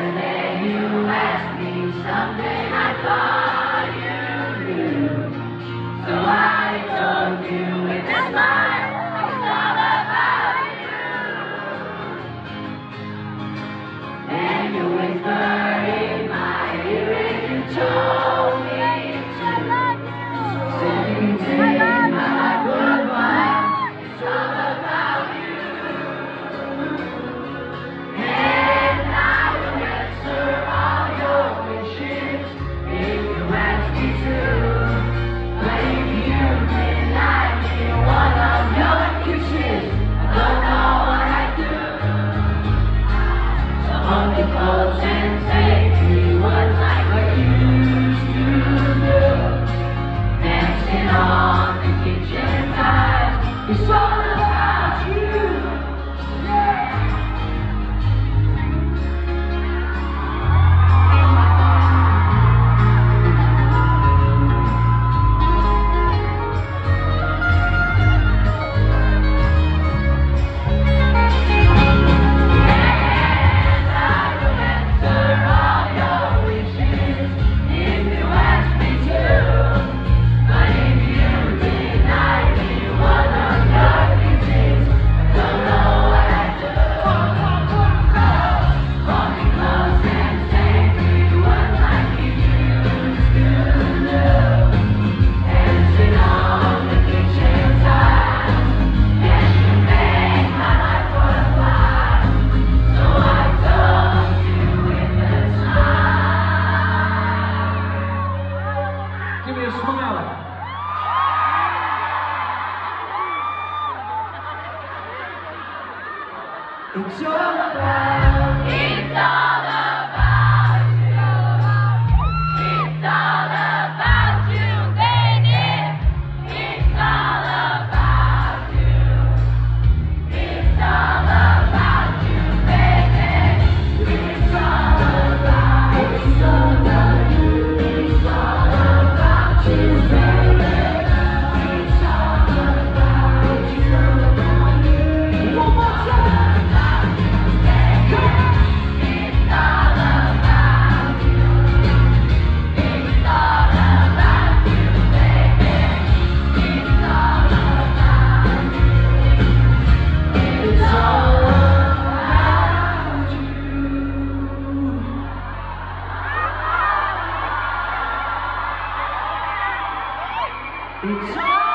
Yesterday you asked me something I thought you knew, so I told you with a smile it's all about you. Then you whispered in my ear and you told me to sing to my goodbye. It's all about you. And I will answer all your wishes if you ask me to. But if you deny me one of your kisses, I don't know what I'd do. So hold me close and say 3 words like what you used to do. Dancing on the kitchen tiles, it's all about you. Give me a smile. It's all about. It's all about you. It's all about you, baby. It's all about you. It's all about you, baby. It's all about. It's all about you. It's all about you, baby. It's all about you. It's all about you. One more time. It's all